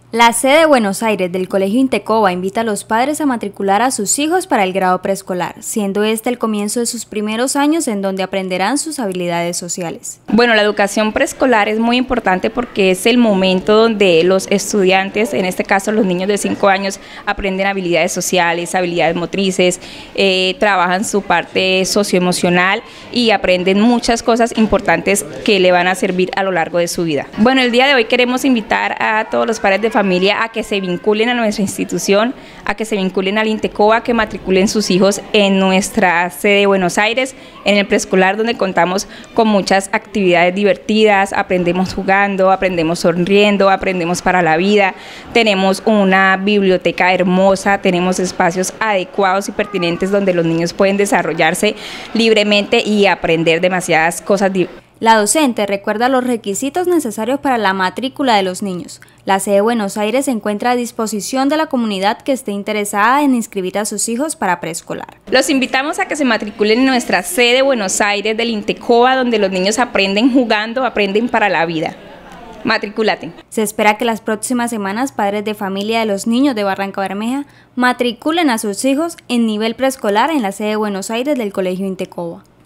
La sede de Buenos Aires del Colegio Intecoba invita a los padres a matricular a sus hijos para el grado preescolar, siendo este el comienzo de sus primeros años en donde aprenderán sus habilidades sociales. Bueno, la educación preescolar es muy importante porque es el momento donde los estudiantes, en este caso los niños de 5 años, aprenden habilidades sociales, habilidades motrices, trabajan su parte socioemocional y aprenden muchas cosas importantes que le van a servir a lo largo de su vida. Bueno, el día de hoy queremos invitar a todos los padres de familia a que se vinculen a nuestra institución, a que se vinculen al Intecoba, que matriculen sus hijos en nuestra sede de Buenos Aires, en el preescolar, donde contamos con muchas actividades divertidas, aprendemos jugando, aprendemos sonriendo, aprendemos para la vida, tenemos una biblioteca hermosa, tenemos espacios adecuados y pertinentes donde los niños pueden desarrollarse libremente y aprender demasiadas cosas divertidas. La docente recuerda los requisitos necesarios para la matrícula de los niños. La sede de Buenos Aires se encuentra a disposición de la comunidad que esté interesada en inscribir a sus hijos para preescolar. Los invitamos a que se matriculen en nuestra sede de Buenos Aires del Intecoba, donde los niños aprenden jugando, aprenden para la vida. Matricúlate. Se espera que las próximas semanas padres de familia de los niños de Barrancabermeja matriculen a sus hijos en nivel preescolar en la sede de Buenos Aires del Colegio Intecoba.